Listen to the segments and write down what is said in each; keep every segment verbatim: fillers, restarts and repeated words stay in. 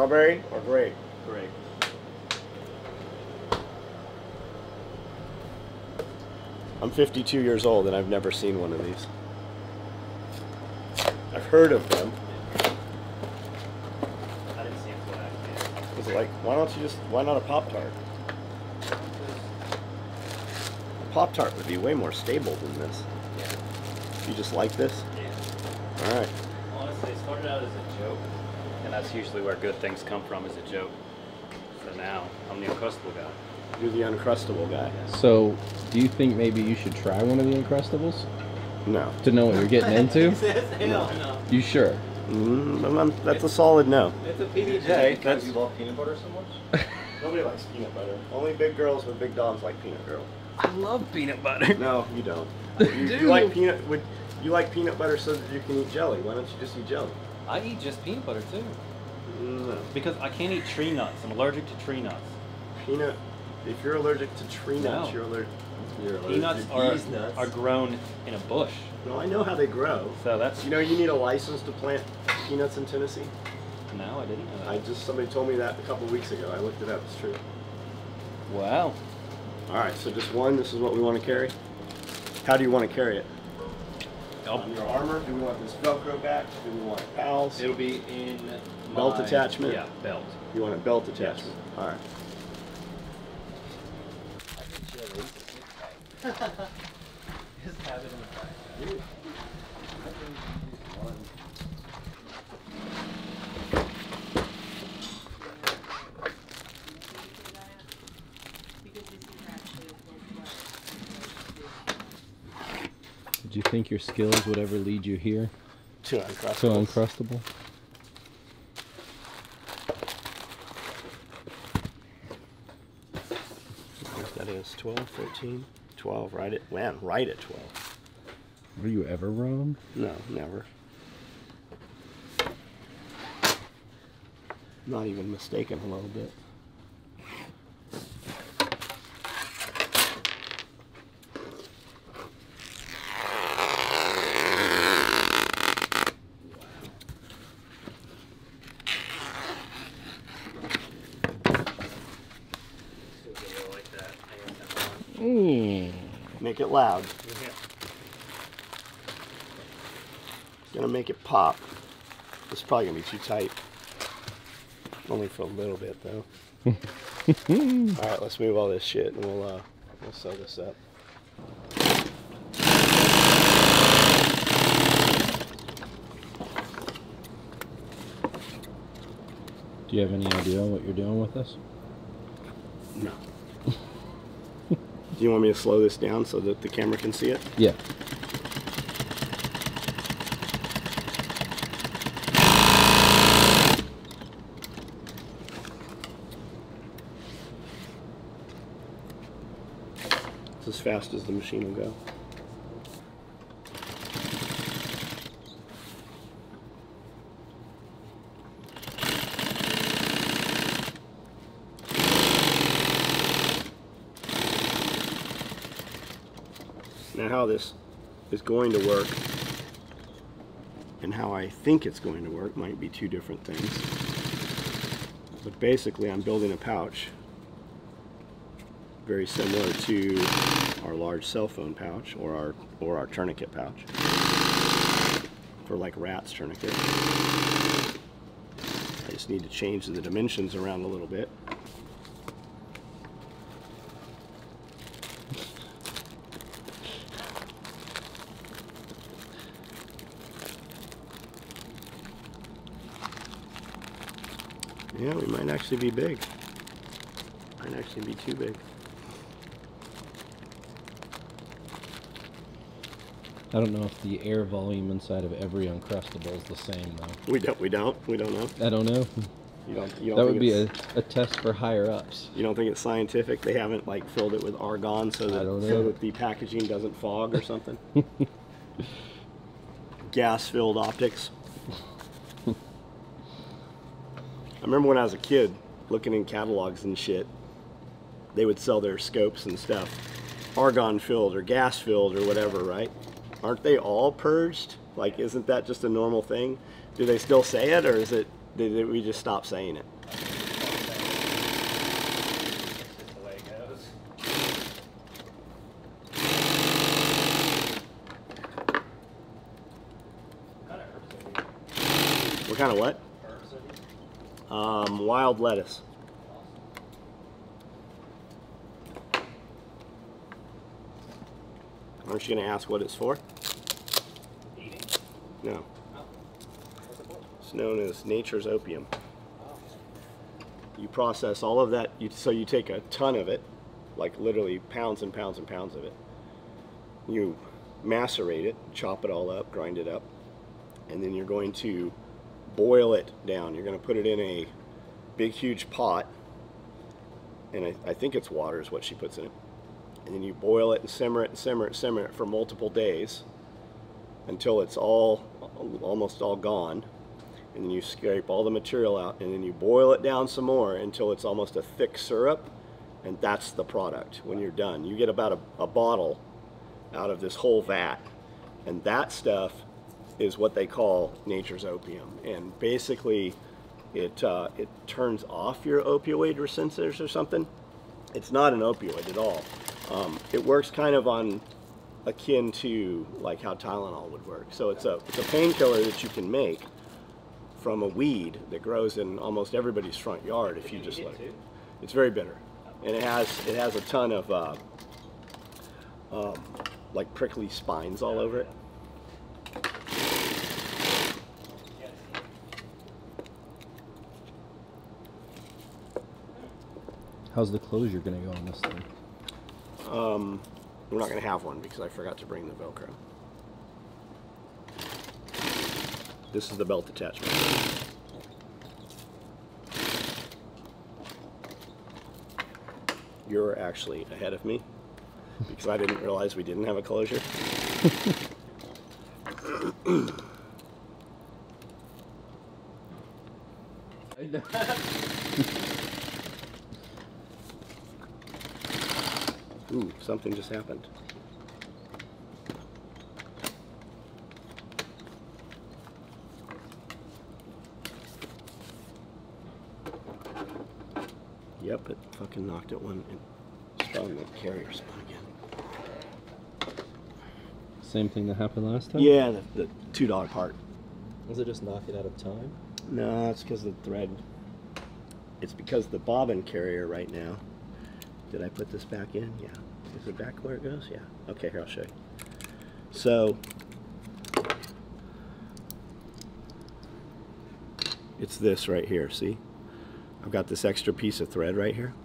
Strawberry or grape? Grape. I'm fifty-two years old and I've never seen one of these. I've heard of them. I didn't see it until I Is it like, why don't you just, why not a Pop-Tart? A Pop-Tart would be way more stable than this. Yeah. You just like this? Yeah. Alright. Honestly, it started out as a joke, and that's usually where good things come from, is a joke. So now, I'm the Uncrustable guy. You're the Uncrustable guy. So, do you think maybe you should try one of the Uncrustables? No. To know what you're getting into? Hell no. You sure? Mm, that's a solid no. It's a P B J. Because you love peanut butter so much? Nobody likes peanut butter. Only big girls with big dogs like peanut girl. I love peanut butter. No, you don't. You, you like peanut? Would you like peanut butter so that you can eat jelly? Why don't you just eat jelly? I eat just peanut butter too. No. Because I can't eat tree nuts. I'm allergic to tree nuts. Peanut. If you're allergic to tree nuts, No. you're allergic. You're allergic Peanuts to are these nuts. are grown in a bush. No, I know how they grow. So that's You know, you need a license to plant peanuts in Tennessee. no, I didn't know that. I just somebody told me that a couple weeks ago. I looked it up. It's true. Wow. All right, so just one. This is what we want to carry. How do you want to carry it? On your armor? Do we want this Velcro back? Do we want pals? It'll be in Belt my- attachment? Yeah, belt. You want a belt attachment? All right. Just have it in the back. Did you think your skills would ever lead you here? To Uncrustable. To Uncrustable? That is twelve, thirteen, twelve, right at, man, right at twelve. Were you ever wrong? No, never. Not even mistaken a little bit. Mm. Make it loud. Yeah. Gonna make it pop. It's probably gonna be too tight. Only for a little bit though. All right, let's move all this shit and we'll uh, we'll sew this up. Do you have any idea what you're doing with this? No. Do you want me to slow this down so that the camera can see it? Yeah. It's as fast as the machine will go. Now how this is going to work and how I think it's going to work might be two different things. But basically I'm building a pouch very similar to our large cell phone pouch or our or our tourniquet pouch for like rat's tourniquet. I just need to change the dimensions around a little bit. Yeah, we might actually be big. Might actually be too big. I don't know if the air volume inside of every Uncrustable is the same though. We don't. We don't. We don't know. I don't know. You don't. You don't That think would be a, it's- a test for higher ups. You don't think it's scientific? They haven't like filled it with argon so that I don't so know. that the packaging doesn't fog or something. Gas-filled optics. I remember when I was a kid looking in catalogs and shit, they would sell their scopes and stuff argon filled or gas filled or whatever, right? Aren't they all purged? Like, isn't that just a normal thing? Do they still say it, or is it, did we just stop saying it? kind of what? Herbs are these? Um, wild lettuce. Aren't you going to ask what it's for? Eating? No. Oh. What's it for? It's known as nature's opium. Oh. You process all of that, you, so you take a ton of it, like literally pounds and pounds and pounds of it. You macerate it, chop it all up, grind it up, and then you're going to boil it down. You're going to put it in a big, huge pot, and I, I think it's water is what she puts in it. And then you boil it and simmer it and simmer it and simmer it for multiple days until it's all, almost all gone. And then you scrape all the material out, and then you boil it down some more until it's almost a thick syrup, and that's the product when you're done. You get about a, a bottle out of this whole vat, and that stuff is what they call nature's opium. And basically it uh, it turns off your opioid receptors or something. It's not an opioid at all. Um, it works kind of on akin to like how Tylenol would work. So it's a it's a painkiller that you can make from a weed that grows in almost everybody's front yard if you just let it. It's very bitter, and it has it has a ton of uh, um, like prickly spines all over it. How's the closure gonna go on this thing? Um, we're not going to have one because I forgot to bring the Velcro. This is the belt attachment. You're actually ahead of me because I didn't realize we didn't have a closure. Ooh, something just happened. Yep, it fucking knocked it one and spun the carrier spun again. Same thing that happened last time? Yeah, the, the two dollar part. Was it just knock it out of time? No, it's because the thread. It's because the bobbin carrier right now. Did I put this back in? Yeah. Is it back where it goes? Yeah. Okay, here, I'll show you. So, it's this right here, see? I've got this extra piece of thread right here.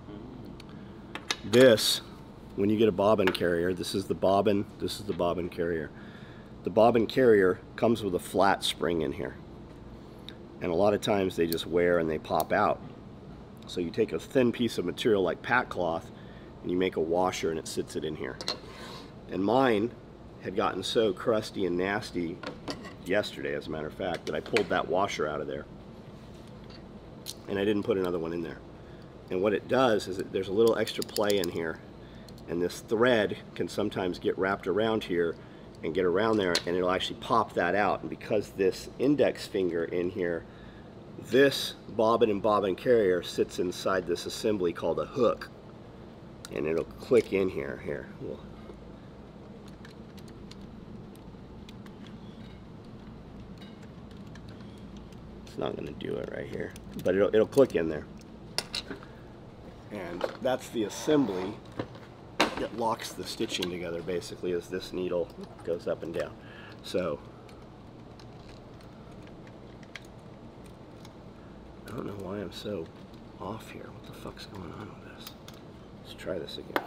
This, when you get a bobbin carrier, this is the bobbin, this is the bobbin carrier. The bobbin carrier comes with a flat spring in here. And a lot of times they just wear and they pop out. So you take a thin piece of material like pack cloth and you make a washer and it sits it in here. And mine had gotten so crusty and nasty yesterday, as a matter of fact, that I pulled that washer out of there. And I didn't put another one in there. And what it does is that there's a little extra play in here. And this thread can sometimes get wrapped around here and get around there, and it'll actually pop that out. And because this index finger in here, this bobbin and bobbin carrier sits inside this assembly called a hook, and it'll click in here. Here, we'll, it's not going to do it right here, but it'll it'll click in there, and that's the assembly that locks the stitching together. Basically, as this needle goes up and down. So. I don't know why I'm so off here. What the fuck's going on with this? Let's try this again.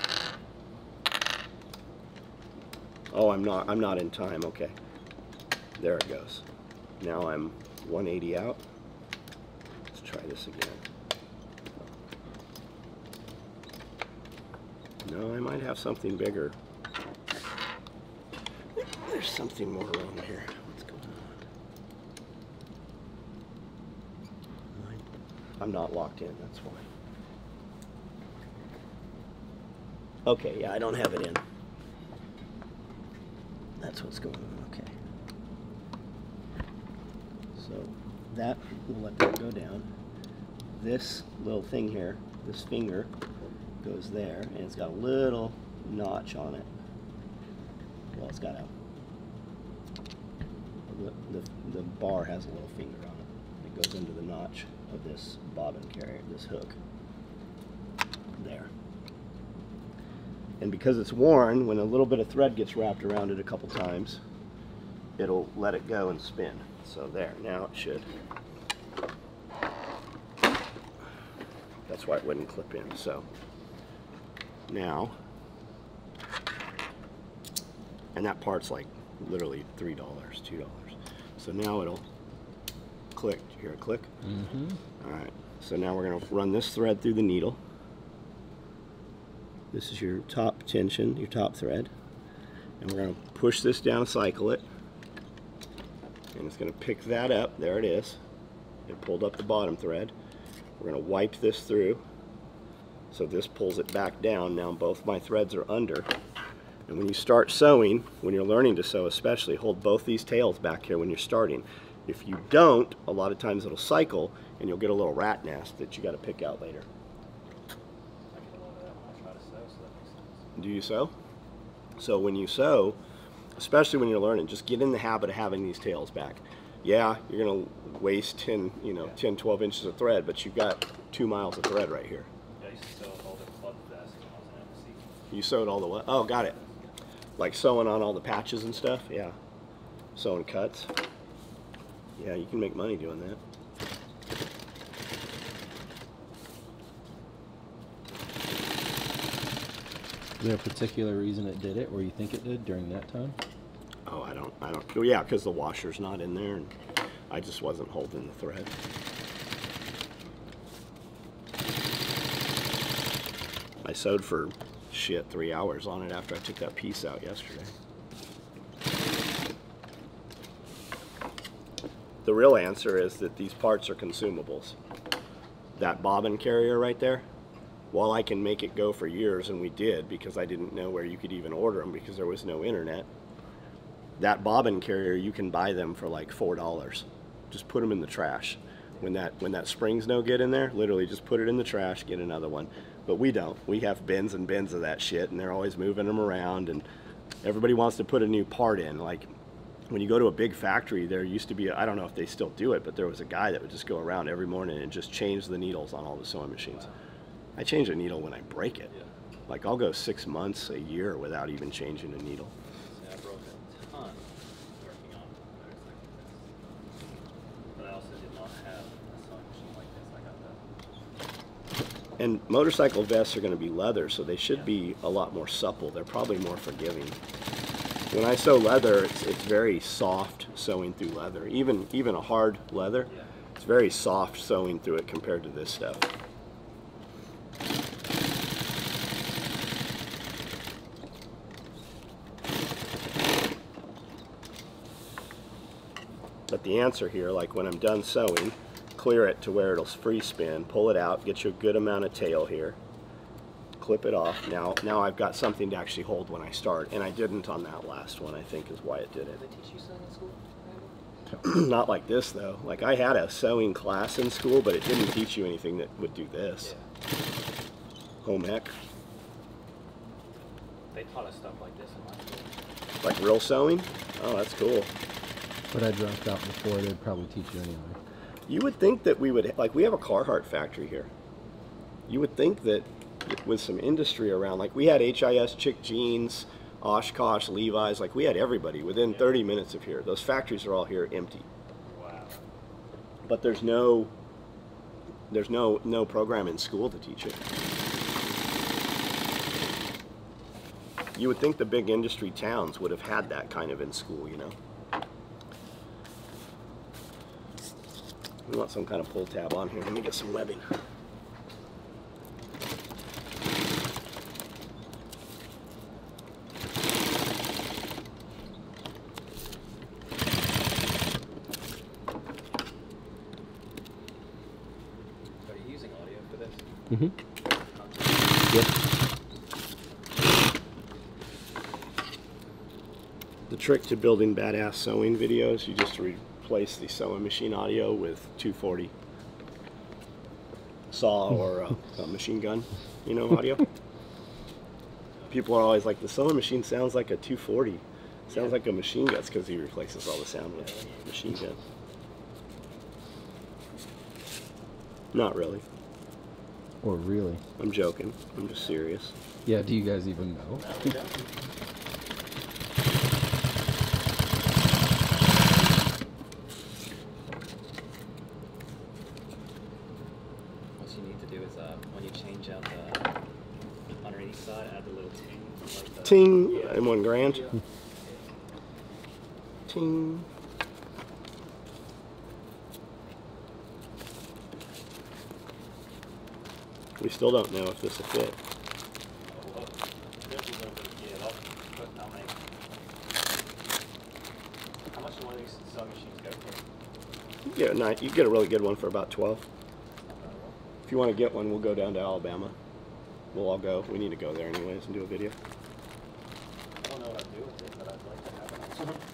Oh, I'm not I'm not in time. Okay. There it goes. Now I'm one eighty out. Let's try this again. No, I might have something bigger. There's something more around here. What's going on? I'm not locked in, that's why. Okay, yeah, I don't have it in. That's what's going on, okay. So that, we'll let that go down. This little thing here, this finger, goes there, and it's got a little notch on it. Well, it's got a, a the, the, the bar has a little finger on it. It goes into the notch of this bobbin carrier, this hook. There. And because it's worn, when a little bit of thread gets wrapped around it a couple times, it'll let it go and spin. So there, now it should. That's why it wouldn't clip in. So now, and that part's like literally three dollars, two dollars. So now it'll click. Did you hear it click? Mm-hmm. All right. So now we're going to run this thread through the needle. This is your top tension, your top thread. And we're going to push this down, cycle it. And it's going to pick that up. There it is. It pulled up the bottom thread. We're going to wipe this through. So this pulls it back down. Now both my threads are under. And when you start sewing, when you're learning to sew especially, hold both these tails back here when you're starting. If you don't, a lot of times it'll cycle and you'll get a little rat nest that you got to pick out later. Do you sew? So when you sew, especially when you're learning, just get in the habit of having these tails back. Yeah, you're going to waste ten, you know, ten, twelve inches of thread, but you've got two miles of thread right here. Yeah, I used to sew all the club vests when I was in embassy. You sewed all the what? Oh, got it. Like sewing on all the patches and stuff? Yeah. Sewing cuts. Yeah, you can make money doing that. Is there a particular reason it did it, or you think it did during that time? Oh, I don't, I don't, oh, yeah, because the washer's not in there, and I just wasn't holding the thread. I sewed for, shit, three hours on it after I took that piece out yesterday. The real answer is that these parts are consumables. That bobbin carrier right there, while I can make it go for years, and we did because I didn't know where you could even order them because there was no internet, that bobbin carrier, you can buy them for like four dollars. Just put them in the trash. When that, when that spring's no good in there, literally just put it in the trash, get another one. But we don't. We have bins and bins of that shit, and they're always moving them around, and everybody wants to put a new part in. Like, when you go to a big factory, there used to be, a, I don't know if they still do it, but there was a guy that would just go around every morning and just change the needles on all the sewing machines. Wow. I change a needle when I break it. Yeah. Like, I'll go six months, a year without even changing a needle. Yeah, I broke a ton working on motorcycle vests. But I also did not have a sewing machine like this. I got that. And motorcycle vests are going to be leather, so they should yeah. be a lot more supple. They're probably more forgiving. When I sew leather, it's, it's very soft sewing through leather. Even, even a hard leather, yeah. it's very soft sewing through it compared to this stuff. But the answer here, like when I'm done sewing, clear it to where it'll free spin, pull it out, get you a good amount of tail here, clip it off. Now, now I've got something to actually hold when I start, and I didn't on that last one, I think is why it did it. Did they teach you sewing in school? Not like this though. Like I had a sewing class in school, but it didn't teach you anything that would do this. Yeah. Home ec. They taught us stuff like this in my school. Like real sewing? Oh, that's cool. But I dropped out before. They'd probably teach you anyway. You would think that we would, like we have a Carhartt factory here. You would think that with some industry around, like we had H I S, Chick Jeans, Oshkosh, Levi's, like we had everybody within thirty minutes of here. Those factories are all here empty. Wow. But there's no, there's no, no program in school to teach it. You would think the big industry towns would have had that kind of in school, you know? We want some kind of pull tab on here. Let me get some webbing. Are you using audio for this? Mm-hmm. Yep. The trick to building badass sewing videos, you just replace the sewing machine audio with two forty saw or a, a machine gun, you know, audio. People are always like, the sewing machine sounds like a two forty. Sounds like a machine gun because he replaces all the sound with machine gun. Not really. Or really? I'm joking. I'm just serious. Yeah, do you guys even know? No, we don't. What you need to do is uh, when you change out the underneath side, add the little ting. Like the, Ting yeah. in one grand. Yeah. Ting. We still don't know if this will fit. Oh, well, this is over here. I'll put how many. How much do one of these sewing machines go for? You get a nice, you get a really good one for about twelve. If you want to get one, we'll go down to Alabama. We'll all go. We need to go there anyways and do a video. I don't know what I'd do with it, but I'd like to have it.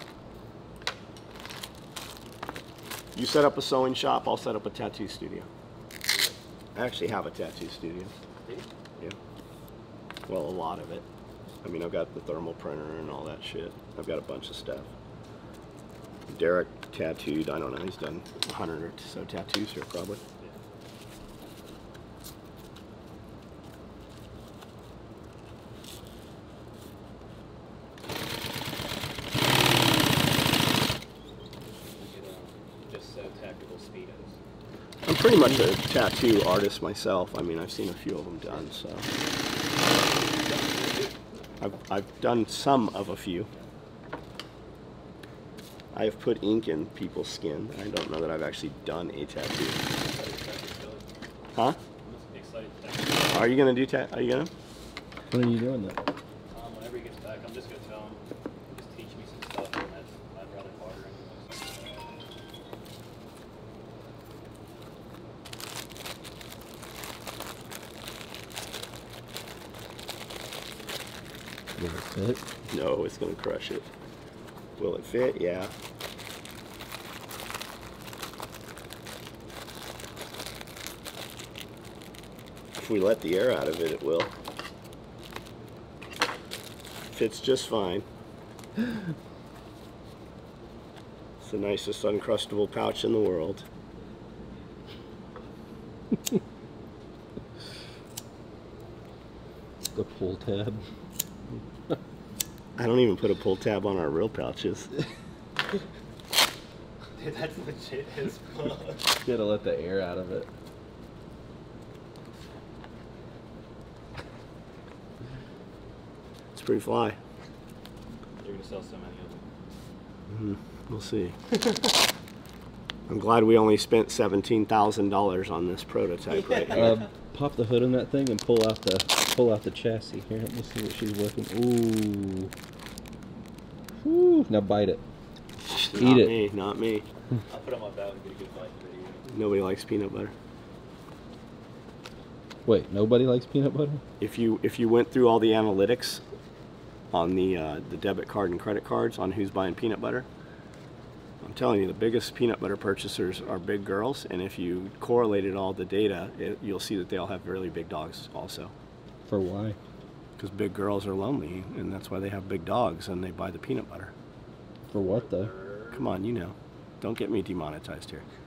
You set up a sewing shop, I'll set up a tattoo studio. I actually have a tattoo studio. Do you? Yeah. Well, a lot of it. I mean, I've got the thermal printer and all that shit. I've got a bunch of stuff. Derek tattooed, I don't know, he's done a hundred or so tattoos here probably. You know, just so tactical speedos. I'm pretty much a tattoo artist myself. I mean, I've seen a few of them done, so. I've, I've done some of a few. I've put ink in people's skin. I don't know that I've actually done a tattoo. Huh? I'm excited to Are you gonna do tat? Are you gonna? When are you doing that? Um, whenever he gets back, I'm just gonna tell him, just teach me some stuff, and that's, I'd rather barter anyways. Will it fit? No, it's gonna crush it. Will it fit? Yeah. If we let the air out of it, it will. Fits just fine. It's the nicest uncrustable pouch in the world. The pull tab. I don't even put a pull tab on our real pouches. Dude, that's legit as fuck. You gotta let the air out of it. It's pretty fly. You're gonna sell so many of them. Mm, we'll see. I'm glad we only spent seventeen thousand dollars on this prototype right here. Uh, pop the hood on that thing and pull out the pull out the chassis. Here, let me see what she's working. Ooh. Woo. Now bite it. Not Eat it. me, not me. I'll put on my belt and get a good bite video. Nobody likes peanut butter. Wait, nobody likes peanut butter? If you if you went through all the analytics on the uh, the debit card and credit cards on who's buying peanut butter, I'm telling you, the biggest peanut butter purchasers are big girls, and if you correlated all the data, it, you'll see that they all have really big dogs also. For why? Because big girls are lonely, and that's why they have big dogs, and they buy the peanut butter. For what though? Come on, you know. Don't get me demonetized here.